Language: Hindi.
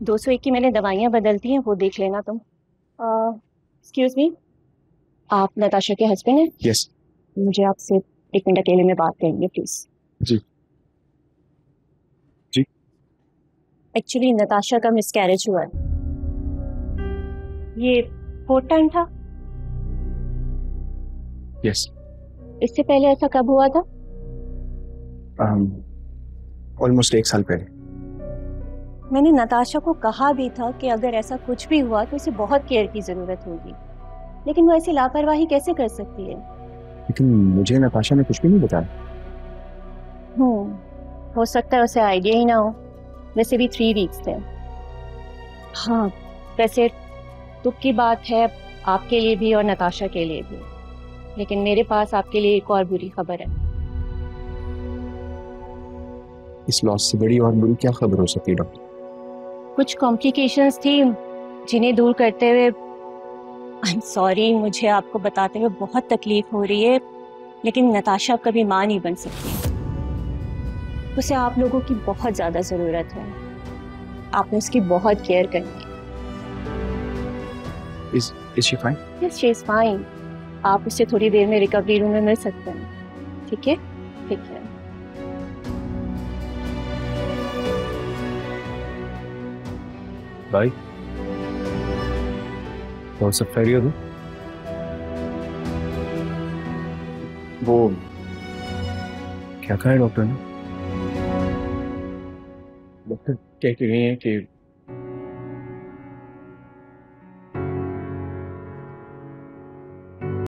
201 की मैंने दवाइयाँ बदलती हैं, वो देख लेना तुम। एक्सक्यूज मी, आप नताशा के हस्बैंड हैं? यस। मुझे आपसे 1 मिनट अकेले में बात करेंगे प्लीज। जी जी। एक्चुअली नताशा का मिसकैरेज हुआ है। ये 4th टाइम था। यस। इससे पहले ऐसा कब हुआ था? ऑलमोस्ट 1 साल पहले। मैंने नताशा को कहा भी था कि अगर ऐसा कुछ भी हुआ तो इसे बहुत केयर की जरूरत होगी, लेकिन वो ऐसी लापरवाही कैसे कर सकती है? लेकिन मुझे नताशा ने कुछ भी नहीं बताया। हो सकता है उसे आइडिया ही ना हो। वैसे भी 3 वीक्स थे। हाँ, वैसे दुख की बात है आपके लिए भी और नताशा के लिए भी, लेकिन मेरे पास आपके लिए एक और बुरी खबर है। इस लॉस से बड़ी और बुरी क्या खबर हो सकती है डॉक्टर? कुछ कॉम्प्लिकेशंस थी जिन्हें दूर करते हुए, आई एम सॉरी, मुझे आपको बताते हुए बहुत तकलीफ हो रही है, लेकिन नताशा कभी मां नहीं बन सकती। उसे आप लोगों की बहुत ज्यादा जरूरत है। आपने उसकी बहुत केयर करनी है। Is she fine? Yes, she is fine. आप उससे थोड़ी देर में रिकवरी रूम में मिल सकते हैं। ठीक है, ठीक है। भाई, और सब खैरियत हो? वो क्या कहा है डॉक्टर ने? डॉक्टर कह के गए हैं कि